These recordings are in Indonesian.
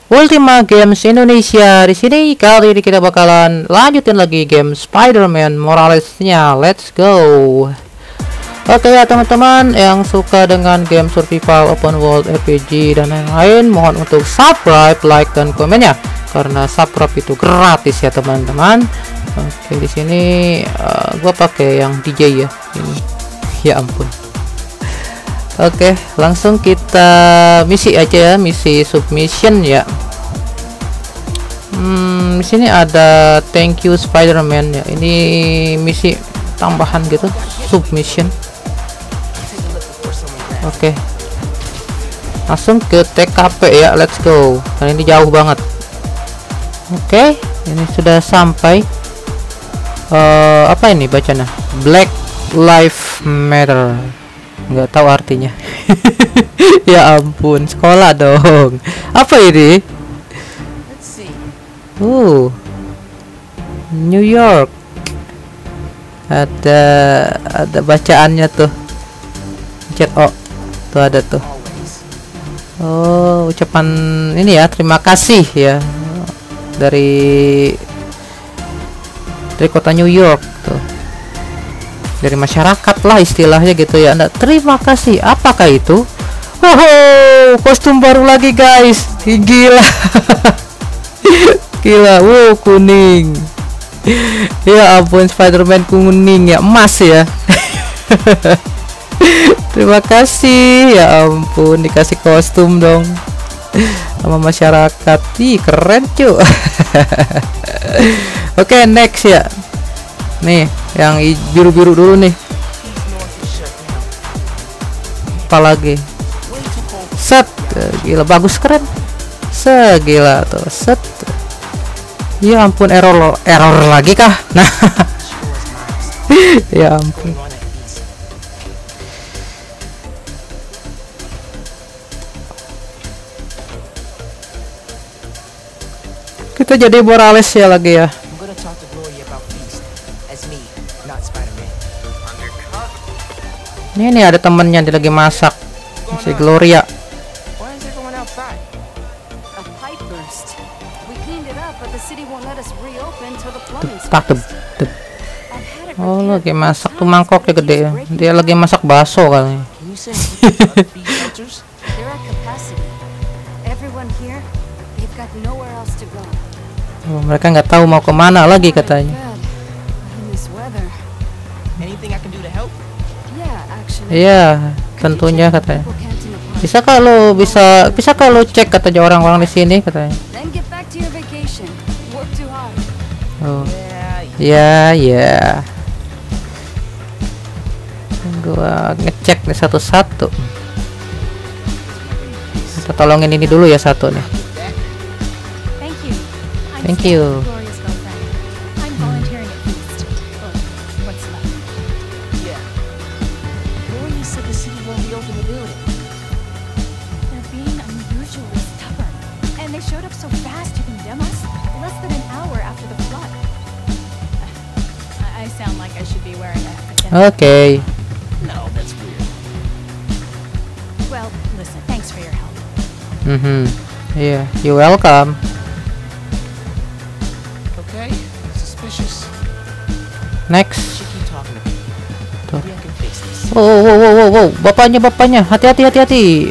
Ultima Games Indonesia. Di sini kali ini kita bakalan lanjutin lagi game Spider-Man Morales-nya. Let's go. Oke ya teman-teman yang suka dengan game survival, open world, RPG dan lain-lain, mohon untuk subscribe, like dan komennya karena subscribe itu gratis ya teman-teman. Oke, di sini gua pakai yang DJ ya ini. Ya ampun. Oke, langsung kita misi aja ya, misi submission ya. Di sini ada thank you Spider-Man ya. Ini misi tambahan gitu, submission. Oke, langsung ke TKP ya, let's go. Karena ini jauh banget. Oke, ini sudah sampai. Apa ini bacanya? Black Lives Matter. Nggak tahu artinya. Ya ampun, sekolah dong. Apa ini? New York. Ada bacaannya tuh. Chat O. Tuh ada tuh. Oh, ucapan ini ya, terima kasih ya. Dari kota New York tuh. Dari masyarakat lah istilahnya gitu ya. Anda terima kasih. Apakah itu? Wow, kostum baru lagi guys. Gila. Gila. Wow, kuning. Ya ampun, Spider-Man kuning ya, emas ya. Terima kasih. Ya ampun, dikasih kostum dong sama masyarakat. Ih, keren cuy. Oke, next ya. Nih, yang biru-biru dulu nih. Apa lagi? Set. Gila, bagus, keren. Segila tuh. Set. Ya ampun, error lagi kah? Nah. Ya ampun. Kita jadi Morales ya lagi ya. Ini ada temennya dia lagi masak. Si Gloria. Oh, lagi masak tuh, mangkoknya gede ya. Dia lagi masak bakso kali. Oh, mereka nggak tahu mau kemana lagi katanya. Iya, tentunya katanya. Bisa kalau cek katanya orang-orang di sini katanya. Oh, ya. Gua ngecek nih satu-satu. Kita tolongin ini dulu ya satu nih. Thank you. Okay. No, that's weird. Well, listen, thanks for your help. Yeah, you're welcome. Okay, suspicious. Next. Tuh. Wow, bapaknya, hati-hati.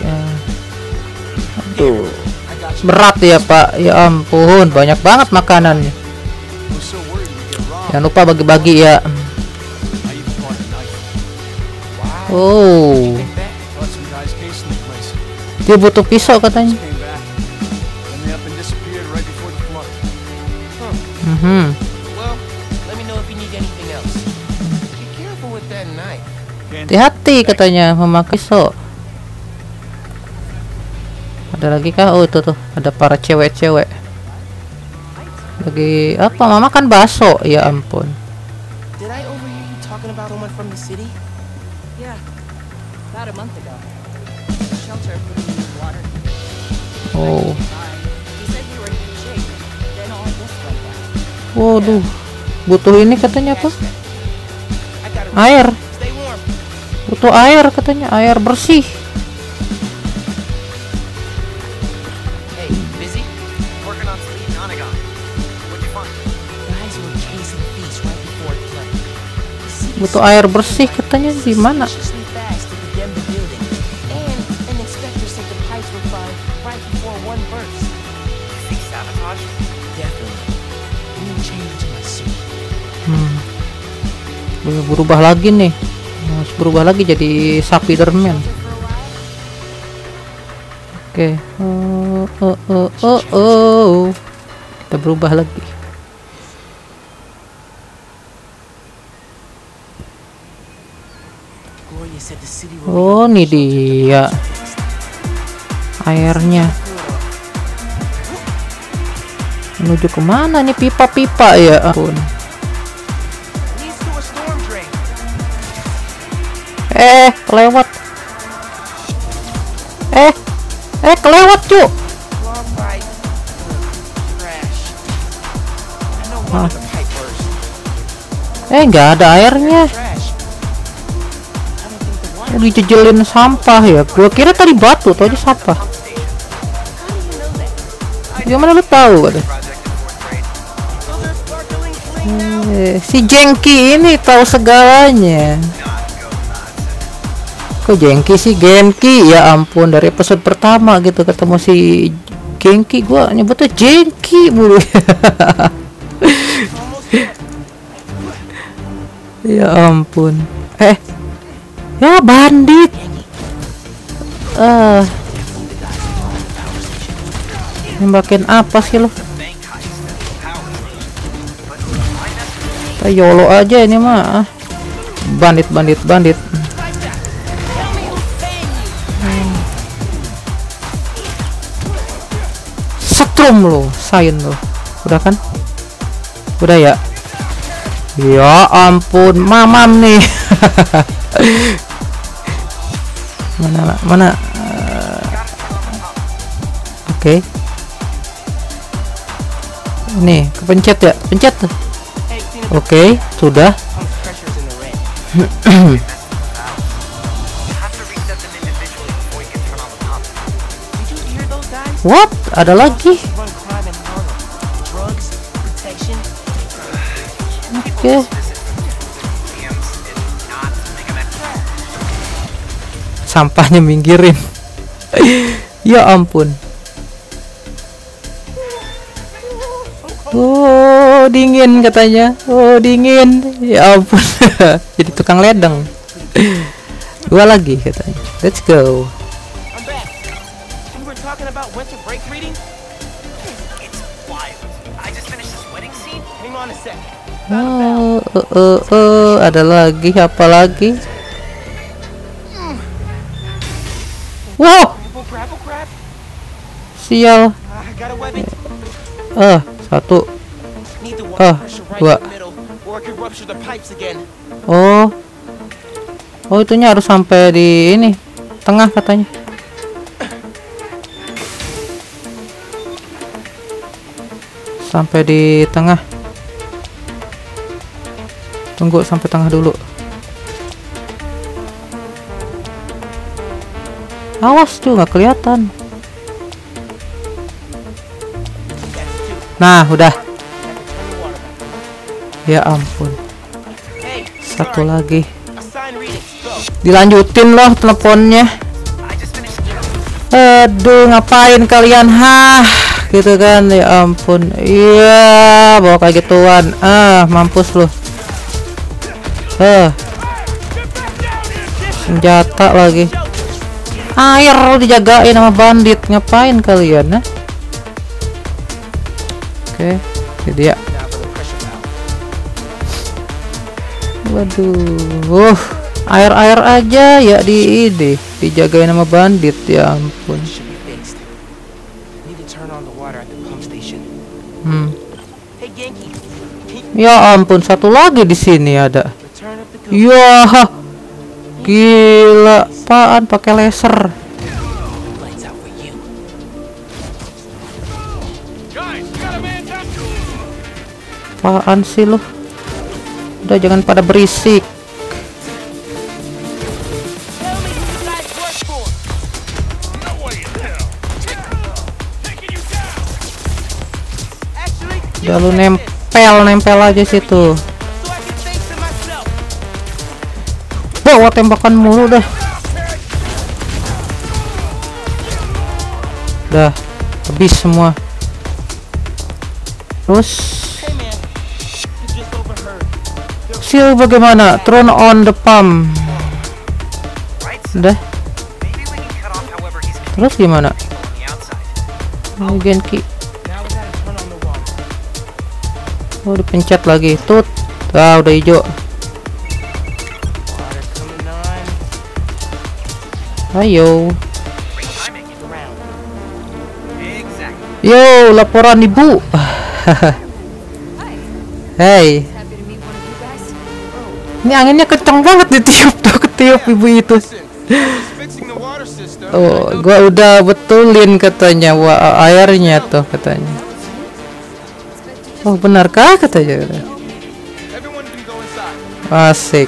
Aduh. Berat ya, Pak. Ya ampun, banyak banget makanannya. Jangan lupa bagi-bagi ya. Oh, dia butuh pisau katanya. Hati-hati katanya memakai pisau. Ada lagi kah? Oh, itu tuh ada para cewek-cewek. Lagi apa? Mama kan bakso. Ya ampun. Oh. Waduh, butuh ini katanya apa? Air. Butuh air katanya, air bersih. Butuh air bersih katanya di mana? Berubah lagi nih, harus berubah lagi jadi Spiderman. Oke, kita berubah lagi. Oh, ini dia airnya. Menuju kemana nih pipa-pipa ya ampun. Kelewat. Kelewat cu. Nggak ada airnya. Dijejelin sampah ya. Gua kira tadi batu, tau aja sampah. Gimana lu tahu ada? Si Jengki ini tahu segalanya. Kok Jengki sih? Genki, ya ampun, dari episode pertama gitu ketemu si Genki gua nyebutnya Jengki mulu. Ya ampun. Ya bandit. Nembakin apa sih lo? Kita YOLO aja ini mah. Bandit. Setrum lo, sain lo. Udah kan? Udah ya? Ya ampun, mamam nih. Mana? Oke. Nih, kepencet ya? Pencet. Oke, sudah. What? Ada lagi? Oke. Sampahnya minggirin. Ya ampun. Oh, dingin katanya. Oh, dingin. Ya ampun. Jadi tukang ledeng. Dua lagi katanya. Let's go. Ada lagi, apa lagi? Wow. Sial. Satu. Dua. Oh, itunya harus sampai di ini tengah katanya. Sampai di tengah. Tunggu sampai tengah dulu. Awas tuh, nggak kelihatan. Nah, udah. Ya ampun. Satu lagi. Dilanjutin loh teleponnya. Aduh, ngapain kalian? Gitu kan, ya ampun. Iya, bawa kayak gituan. Mampus loh. Senjata lagi. Air dijagain sama bandit. Ngapain kalian? Oke, dia. Waduh, air aja ya dijagain sama bandit, ya ampun. Ya ampun, satu lagi di sini ada. Ya, gila, apaan pakai laser? Apaan sih lo? Udah, jangan pada berisik. Udah lu nempel aja situ. Bawa tembakan mulu dah. Dah habis semua. Terus Seal bagaimana? Turn on the pump. Udah. Terus gimana? Genki. Oh, dipencet lagi. Tut. Ah, udah hijau. Ayo. Yo, laporan ibu. Hey. Ini anginnya kencang banget ditiup tuh, ketiup ibu itu. Oh, gua udah betulin katanya airnya tuh katanya. Oh, benarkah katanya? Asik.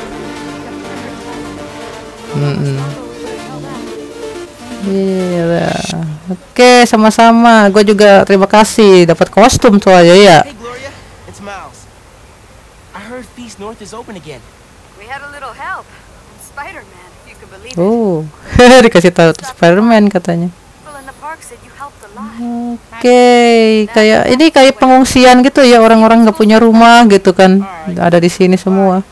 Iya. Oke, sama-sama. Gue juga terima kasih dapat kostum tuh aja ya. Hey Gloria, it's Miles. I heard Feast North is open again. We had a little help. Spider-Man, if you can believe it. Oh, dikasih tahu Spider-Man katanya. People in the park said you helped a lot. Oke, kayak ini kayak pengungsian gitu ya, orang-orang nggak punya rumah gitu kan. Ada di sini semua.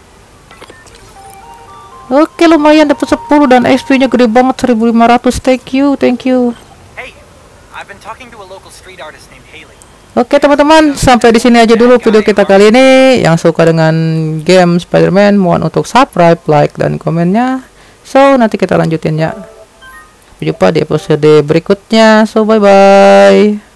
Oke, lumayan dapat 10 dan XP-nya gede banget 1500. Thank you. Hey, I've been talking to a local street artist named Haley. Oke teman-teman, sampai di sini aja dulu video kita kali ini. Yang suka dengan game Spider-Man, mohon untuk subscribe, like, dan komennya. So, nanti kita lanjutin ya. Sampai jumpa di episode berikutnya. So, bye-bye.